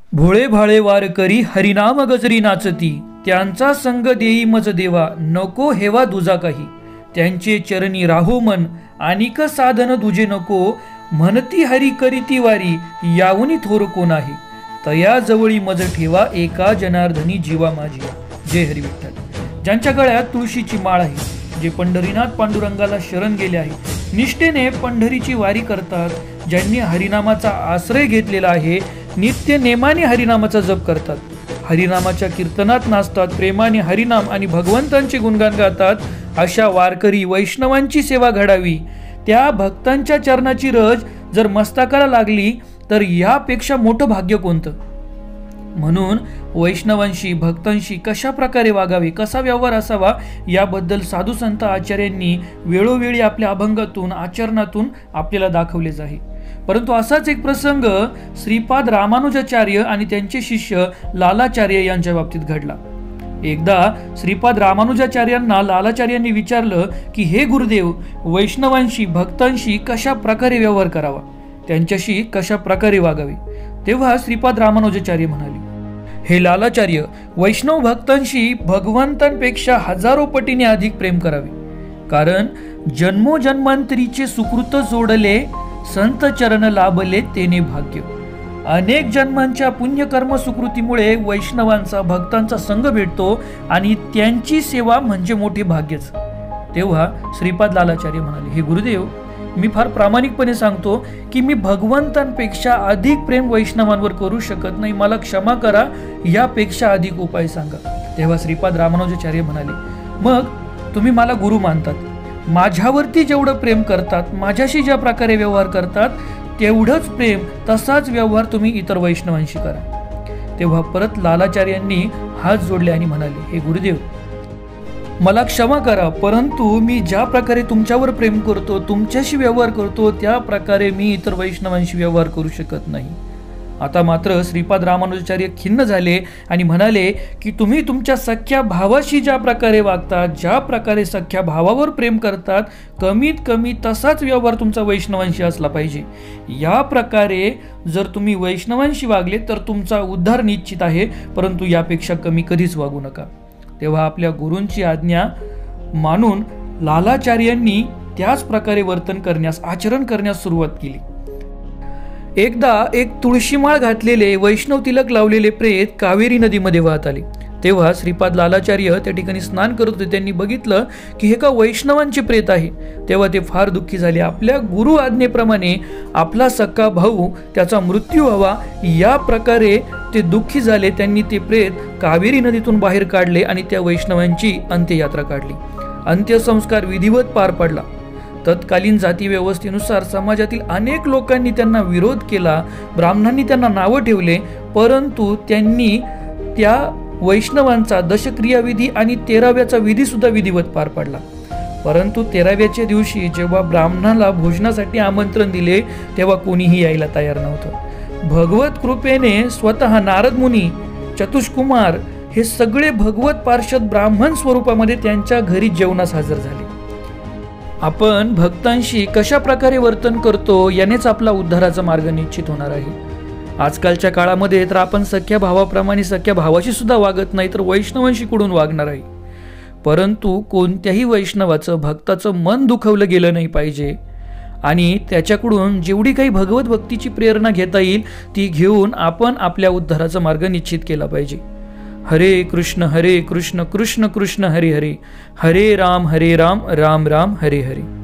भोळे भाळे वारकरी हरिनाम गजरी नाचती, त्यांचा संग देई मज देवा, नको हेवा दुजा काही. त्यांचे चरणी राहो मन, अनिक साधन दुजे नको, म्हणती हरी करीती वारी, यावनी थोर कोणाही. तया जवळी मज ठेवा, एका जनार्दनी जीवा माझी. जय हरी विठ्ठल. ज्यांच्या गळ्यात तुळशीची माळ आहे, जे पंढरीनाथ पांडुरंगाला शरण गेले आहे, निष्ठेने पंढरीची वारी करतात, ज्यांनी हरिनामाचा आश्रय घेतलेला आहे, नित्य नेमाने हरिनामाचा जप करतात, हरिनामाच्या कीर्तनात नाचतात, प्रेमाने हरिनाम आणि भगवंतांचे गुणगान गातात, अशा वारकरी वैष्णवांची सेवा घडावी. त्या भक्तांच्या चरणाची रज जर मस्तकाला लागली तर यापेक्षा मोठं भाग्य कोणतं. म्हणून वैष्णवांशी भक्तांशी कशा प्रकारे वागावे, कसा व्यवहार असावा, याबद्दल साधू संत आचार्यांनी वेळोवेळी आपल्या अभंगातून आचरणातून आपल्याला दाखवलेच आहे. परंतु असाच एक प्रसंग श्रीपाद रामानुजाचार्य आणि त्यांचे शिष्य लालाचार्य यांच्या बाबतीत घडला. एकदा श्रीपाद रामानुजाचार्यांना लालाचार्यांनी विचारलं की हे गुरुदेव, वैष्णवांशी भक्तांशी कशा प्रकारे व्यवहार करावा, त्यांच्याशी कशा प्रकारे वागावे. तेव्हा श्रीपाद रामानुजाचार्य म्हणाले, हे लालाचार्य, वैष्णव भक्तांशी भगवंतांपेक्षा हजारो पटीने अधिक प्रेम करावे, कारण जन्मोजन्मांतरीचे सुकृत जोडले, संत चरण लाभले तेने भाग्य. अनेक जन्मांच्या पुण्यकर्म सुकृतीमुळे वैष्णवांचा भक्तांचा संग भेटतो आणि त्यांची सेवा म्हणजे मोठे भाग्यच. तेव्हा श्रीपाद लालाचार्य म्हणाले, हे गुरुदेव, मी फार प्रामाणिकपणे सांगतो की मी भगवंतांपेक्षा अधिक प्रेम वैष्णवांवर करू शकत नाही, मला क्षमा करा, यापेक्षा अधिक उपाय सांगा. तेव्हा श्रीपाद रामानुजाचार्य म्हणाले, मग तुम्ही मला गुरु मानतात, माझ्यावरती जेवढं प्रेम करतात, माझ्याशी ज्या प्रकारे व्यवहार करतात, तेवढंच प्रेम तसाच व्यवहार तुम्ही इतर वैष्णवांशी करा. तेव्हा परत लालाचार्यांनी हात जोडले आणि म्हणाले, हे गुरुदेव, मला क्षमा करा, परंतु मी ज्या प्रकारे तुमच्यावर प्रेम करतो, तुमच्याशी व्यवहार करतो, त्या प्रकारे मी इतर वैष्णवांशी व्यवहार करू शकत नाही. आता मात्र श्रीपाद रामानुजाचार्य खिन्न झाले आणि म्हणाले की तुम्ही तुमच्या सख्या भावाशी ज्या प्रकारे वागतात, ज्या प्रकारे सख्या भावावर प्रेम करतात, कमीत कमी तसाच व्यवहार तुमचा वैष्णवांशी असला पाहिजे. या प्रकारे जर तुम्ही वैष्णवांशी वागले तर तुमचा उद्धार निश्चित आहे, परंतु यापेक्षा कमी कधीच वागू नका. तेव्हा आपल्या गुरूंची आज्ञा मानून लालाचार्यांनी त्याच प्रकारे वर्तन करण्यास, आचरण करण्यास सुरुवात केली. एकदा एक तुळशीमाळ घातलेले, वैष्णव तिलक लावलेले प्रेत कावेरी नदीमध्ये वाहत आले. तेव्हा श्रीपाद लालाचार्य त्या ठिकाणी स्नान करत होते. त्यांनी बघितलं की हे का वैष्णवांचे प्रेत आहे. तेव्हा ते फार दुःखी झाले. आपल्या गुरु आज्ञेप्रमाणे आपला सक्का भाऊ, त्याचा मृत्यू व्हावा, या प्रकारे ते दुःखी झाले. त्यांनी ते प्रेत कावेरी नदीतून बाहेर काढले आणि त्या वैष्णवांची अंत्ययात्रा काढली. अंत्यसंस्कार विधिवत पार पडला. तत्कालीन जाती व्यवस्थेनुसार समाजातील अनेक लोकांनी त्यांना विरोध केला, ब्राह्मणांनी त्यांना नावं ठेवले, परंतु त्यांनी त्या वैष्णवांचा दशक्रियाविधी आणि 13व्याचा विधी सुद्धा विधिवत पार पडला. परंतु 13व्याच्या दिवशी जेव्हा ब्राह्मणाला भोजनासाठी आमंत्रण दिले तेव्हा कोणीही यायला तयार नव्हतं. भगवत कृपेने स्वतः नारद मुनी, चतुष्कुमार हे सगळे भगवत पार्षद ब्राह्मण स्वरूपामध्ये त्यांच्या घरी जेवणास हजर झाले. आपण भक्तांशी कशा प्रकारे वर्तन करतो यानेच आपला उद्धाराचा मार्ग निश्चित होणार आहे. आजकालच्या काळामध्ये तर आपण सख्या भावाप्रमाणे सख्या भावाशी सुद्धा वागत नाही, तर वैष्णवांशी कुठून वागणार आहे. परंतु कोणत्याही वैष्णवाचं, भक्ताचं मन दुखवलं गेलं नाही पाहिजे आणि त्याच्याकडून जेवढी काही भगवत भक्तीची प्रेरणा घेता येईल ती घेऊन आपण आपल्या उद्धाराचा मार्ग निश्चित केला पाहिजे. हरे कृष्ण कृष्ण कृष्ण हरे हरे, हरे राम राम राम हरे हरे.